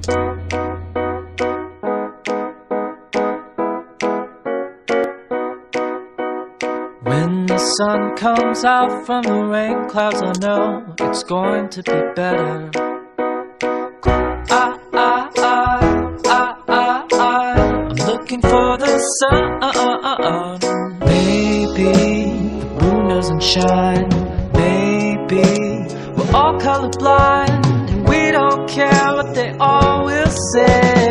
When the sun comes out from the rain clouds, I know it's going to be better. I'm looking for the sun. Maybe the moon doesn't shine. Maybe we're all colorblind and we don't care what they all will say.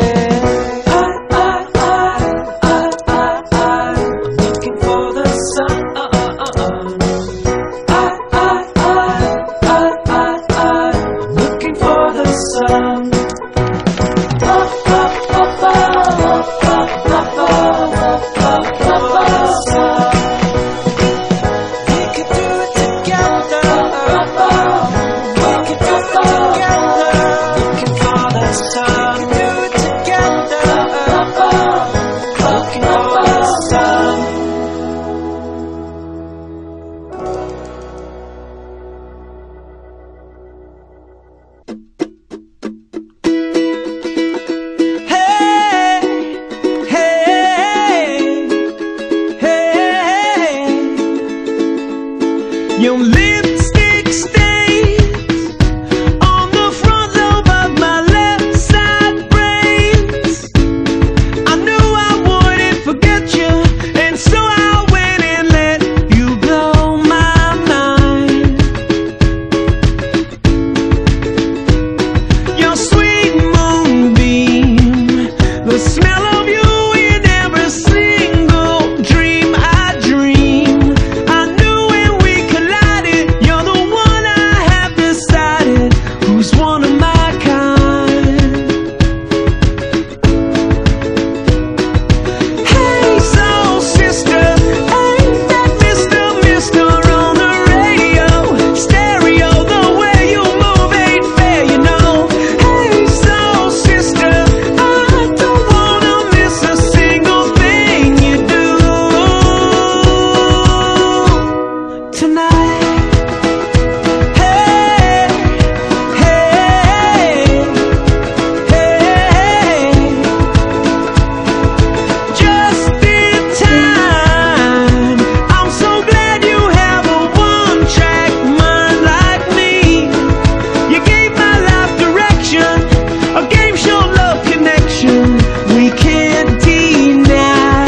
Your lipstick stains on the front lobe of my left side brains. I knew I wouldn't forget you, and so I went and let you blow my mind. Your sweet moonbeam, the smell of you in every single dream I dream. I knew when we collided, you're the one I have decided who's one of my kind. Hey, soul sister, ain't that Mr. on the radio? Stereo, the way you move ain't fair, you know. Hey, soul sister, I don't wanna miss a single thing you do tonight. Hey, hey, hey, just in time. I'm so glad you have a one-track mind like me. You gave my life direction, a game show love connection we can't deny.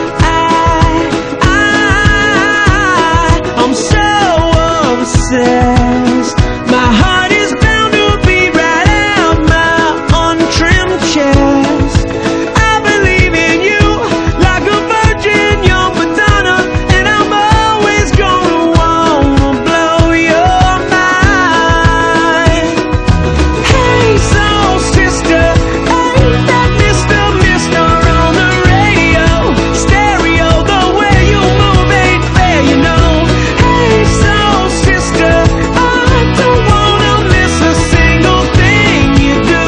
I'm so obsessed. My heart is bound to beat right out my untrimmed chest. I believe in you like a virgin, young Madonna, and I'm always gonna wanna blow your mind. Hey, soul sister, ain't that Mr. on the radio? Stereo, the way you move ain't fair, you know. Hey, soul sister, I don't wanna miss a single thing you do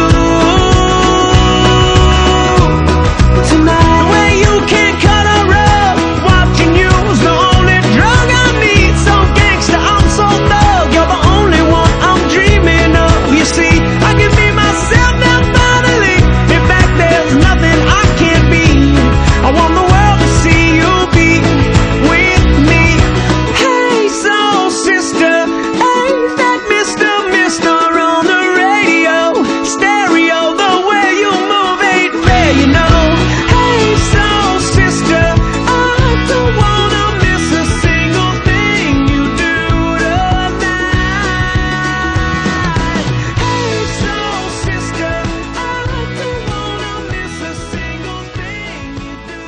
tonight. The way you can cut a rug, watching you's the only drug I need. So gangsta, I'm so thug, you're the only one I'm dreaming of. You see, I can be myself now finally. In fact, there's nothing I can't be. I want the world to see you be with me. Hey, soul sister, ain't that Mr. on the radio? Stereo, the way you move ain't fair, you know. Hey, soul sister, I don't wanna miss a single thing you do tonight. Hey, soul sister, I don't wanna miss a single thing you do.